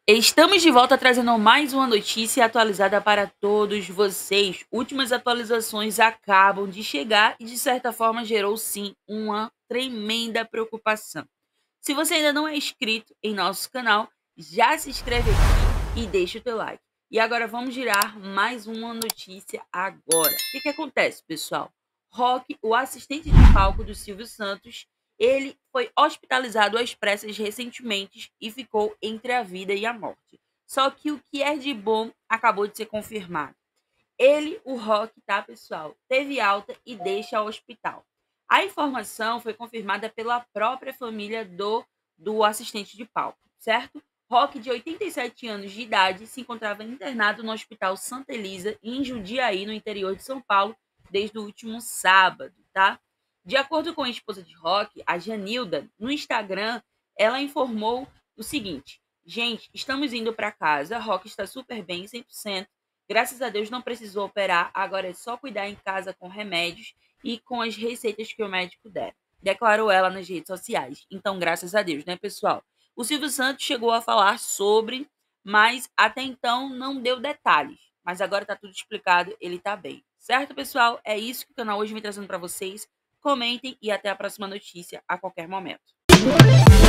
Estamos de volta trazendo mais uma notícia atualizada para todos vocês. Últimas atualizações acabam de chegar e, de certa forma, gerou sim uma tremenda preocupação. Se você ainda não é inscrito em nosso canal, já se inscreve aqui e deixa o teu like. E agora vamos girar mais uma notícia agora. O que acontece, pessoal? Rock, o assistente de palco do Silvio Santos, ele foi hospitalizado às pressas recentemente e ficou entre a vida e a morte. Só que o que é de bom acabou de ser confirmado. Ele, o Rock, tá, pessoal, teve alta e deixa o hospital. A informação foi confirmada pela própria família do assistente de palco, certo? Rock, de 87 anos de idade, se encontrava internado no Hospital Santa Elisa, em Jundiaí, no interior de São Paulo, desde o último sábado, tá? De acordo com a esposa de Rock, a Janilda, no Instagram, ela informou o seguinte: gente, estamos indo para casa, Rock está super bem, 100%. Graças a Deus não precisou operar, agora é só cuidar em casa com remédios e com as receitas que o médico der. Declarou ela nas redes sociais. Então, graças a Deus, né, pessoal? O Silvio Santos chegou a falar sobre, mas até então não deu detalhes. Mas agora tá tudo explicado, ele tá bem. Certo, pessoal? É isso que o canal hoje vem trazendo para vocês. Comentem e até a próxima notícia a qualquer momento.